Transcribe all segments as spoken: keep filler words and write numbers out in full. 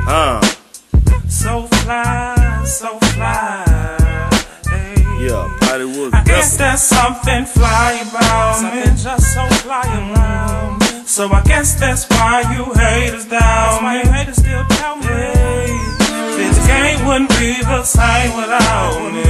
Uh. So fly, so fly. Hey. Yeah, Hollywood. I guess there's something fly about me. Something just so fly around. So I guess that's why you haters down. That's why you haters still down me. Hey. This game wouldn't be the same without me.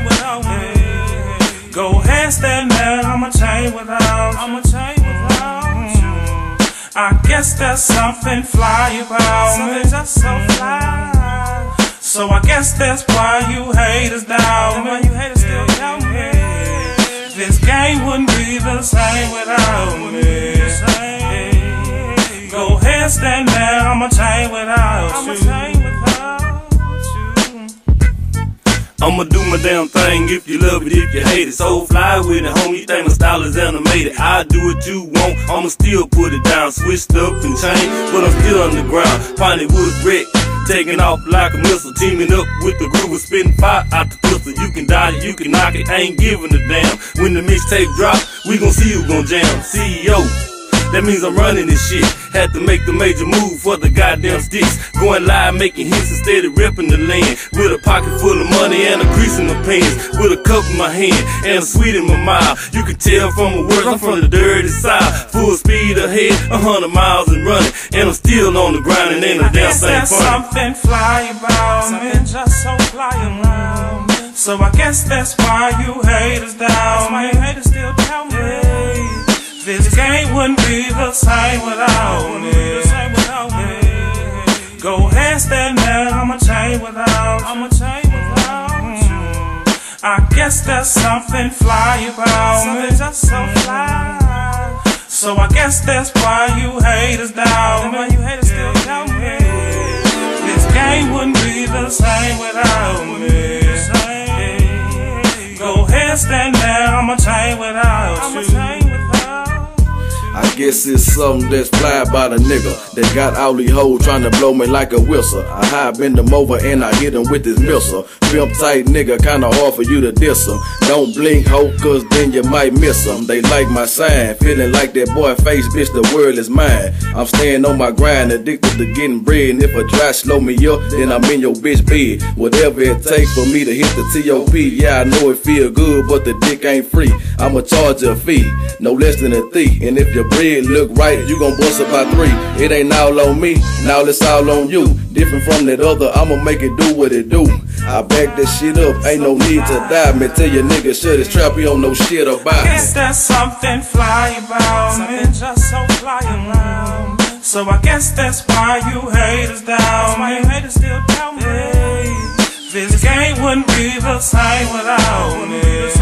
Go ahead, stand there, I'ma change without. I'ma change without. Mm. I guess there's something fly about something me. Just so fly. So I guess that's why you haters down me. You haters still down me. This game wouldn't be the same without me. Go ahead, stand there, I'ma change without I'ma you. Change without you. I'ma do my damn thing if you love it, if you hate it. So fly with it, homie, you think my style is animated. I do what you want, I'ma still put it down. Switched up and changed, but I'm still on the ground. Finally was wrecked, taking off like a missile. Teaming up with the groove, spitting fire out the pistol. You can die it, you can knock it, I ain't giving a damn. When the mixtape drop, we gon' see who gon' jam. C E O, that means I'm running this shit. Had to make the major move for the goddamn sticks. Going live, making hits instead of ripping the land. With a pocket full of money and a crease in my pants. With a cup in my hand and a sweet in my mouth. You can tell from my words I'm from the dirty side. Full speed ahead, a hundred miles and running. And I'm still on the grind and ain't a damn thing funny. Something fly about me, something just so fly around. So I guess that's why you haters down. That's why you haters still down me. This game wouldn't be the same without me. Go ahead, stand there, I'ma change without. I'ma change without. Mm. I guess there's something fly about me, just so fly. So I guess that's why you haters down me. You haters still down me. This game wouldn't be the same without me. Go ahead, stand there, I'ma change without you. I guess it's something that's fly by the nigga that got all these hoes trying to blow me like a whistle. I high bend them over and I hit them with this missile. Pimp tight nigga, kinda hard for you to diss them. Don't blink, hope, cause then you might miss them. They like my sign, feeling like that boy face, bitch, the world is mine. I'm staying on my grind, addicted to getting bread. And if a dry slow me up, then I'm in your bitch bed. Whatever it takes for me to hit the T O P. Yeah, I know it feel good, but the dick ain't free. I'ma charge you a fee, no less than a thief. And if your bread look right, you gon' bust about three. It ain't all on me, now it's all on you. Different from that other, I'ma make it do what it do. I back that shit up, ain't no need to die. Man, tell your nigga shut his trap, he don't know shit about it. Guess there's something fly about me, something just so fly around. So I guess that's why you haters down. That's why you haters still down me. Hey, this game wouldn't be the same without me.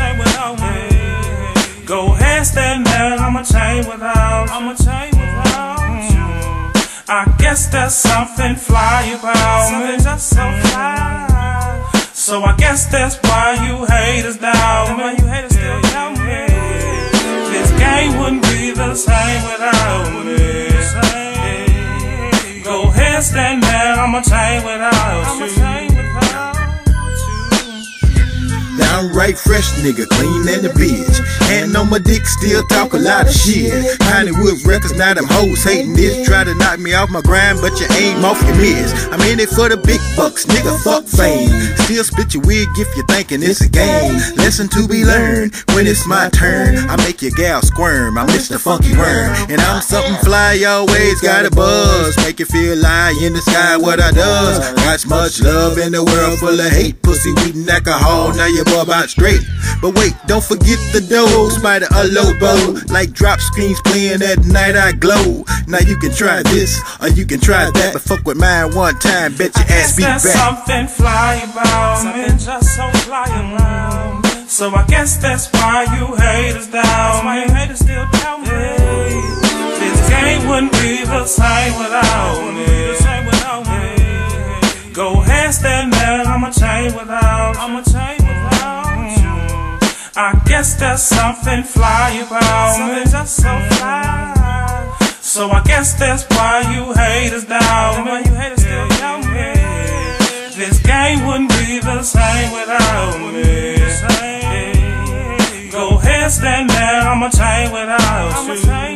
Go ahead, stand there, I'ma change without. I'ma change without. Mm. I guess there's something fly about me, just so fly. So I guess that's why you haters down me. You haters still down me. This game wouldn't be the same without me. Go ahead, stand there, I'ma change without you. Downright fresh nigga, clean in the bitch. Hand on my dick, still talk a lot of shit. Hollywood records, now them hoes hating this. Try to knock me off my grind, but you aim off your miss. I'm in it for the big bucks, nigga, fuck fame. Still split your wig if you're thinking it's a game. Lesson to be learned, when it's my turn. I make your gal squirm, I'm Mister Funky Worm. And I'm something fly, always got a buzz. Make you feel lie in the sky, what I does. Got much love in the world full of hate. Pussy, weed, and alcohol, now you're about straight. But wait, don't forget the dough. Spider a lobo, like drop screens playing at night I glow. Now you can try this, or you can try that, but fuck with mine one time, bet your ass be back. There's something fly about me, just so fly around. So I guess that's why you haters down. That's why you haters still down me. Hey, this game wouldn't be the same without me. Go ahead, stand there, I'ma change without. I'ma change without. Mm. I guess there's something fly about me, just so fly. So I guess that's why you haters down me. You haters still down me. This game wouldn't be the same without me. Go ahead, stand there, I'ma change without you.